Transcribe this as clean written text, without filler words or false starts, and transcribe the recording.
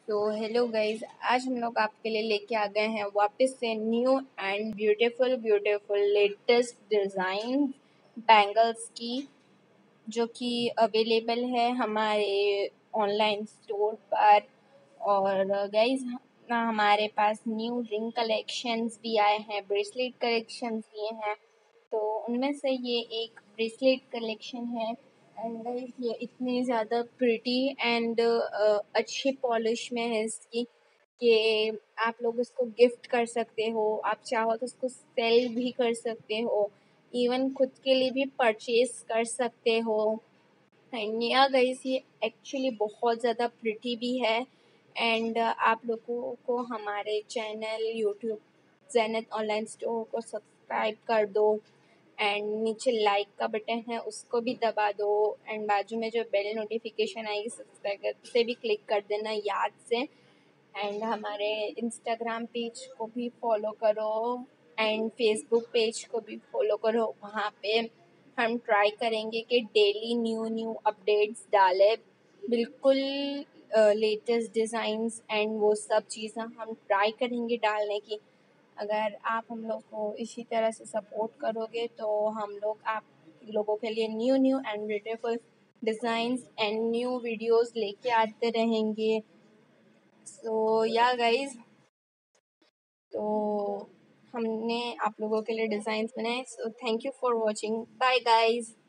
तो hello guys, आज हम लोग आपके लिए लेके आ गए हैं वापस से new and beautiful beautiful latest design bangles की, जो कि अवेलेबल है हमारे ऑनलाइन स्टोर पर। और गाइज ना हमारे पास न्यू रिंग कलेक्शंस भी आए हैं, ब्रेसलेट कलेक्शंस भी हैं। तो उनमें से ये एक ब्रेसलेट कलेक्शन है। एंड गाइस ये इतनी ज़्यादा प्रिटी एंड अच्छी पॉलिश में है इसकी कि आप लोग इसको गिफ्ट कर सकते हो, आप चाहो तो इसको सेल भी कर सकते हो, इवन खुद के लिए भी परचेज कर सकते हो। एंड या गाइस ये एक्चुअली बहुत ज़्यादा प्रिटी भी है। एंड आप लोगों को हमारे channel YouTube Zenith online store को सब्सक्राइब कर दो, एंड नीचे लाइक का बटन है उसको भी दबा दो, एंड बाजू में जो बेल नोटिफिकेशन आएगी सब्सक्राइब से भी क्लिक कर देना याद से। एंड हमारे इंस्टाग्राम पेज को भी फॉलो करो एंड फेसबुक पेज को भी फॉलो करो। वहाँ पे हम ट्राई करेंगे कि डेली न्यू न्यू अपडेट्स डालें, बिल्कुल लेटेस्ट डिज़ाइंस एंड वो सब चीज़ें हम ट्राई करेंगे डालने की। अगर आप हम लोग को इसी तरह से सपोर्ट करोगे तो हम लोग आप लोगों के लिए new new and beautiful designs and new videos लेके आते रहेंगे। सो या गाइज, तो हमने आप लोगों के लिए डिज़ाइंस बनाए। So thank you for watching, bye guys.